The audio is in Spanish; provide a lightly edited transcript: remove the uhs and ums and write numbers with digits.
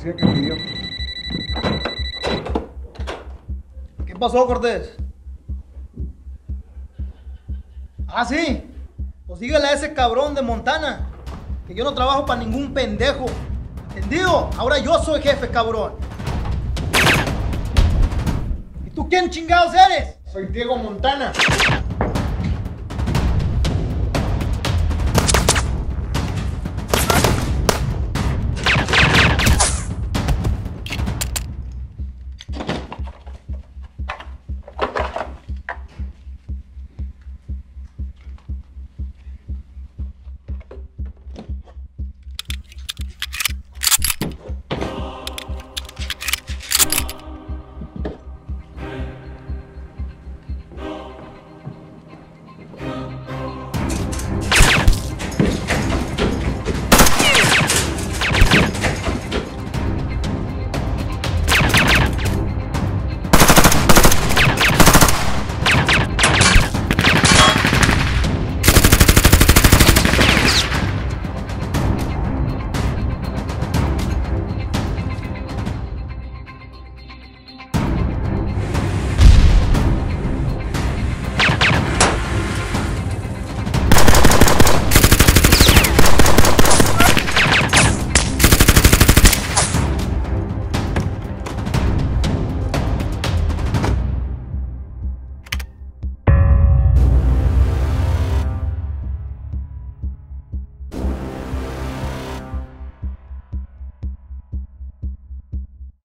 policía que pidió. ¿Qué pasó, Cortés? Ah, sí. Pues dígale a ese cabrón de Montana que yo no trabajo para ningún pendejo. ¿Entendido? Ahora yo soy jefe, cabrón. ¿Y tú quién chingados eres? Soy Diego Montana.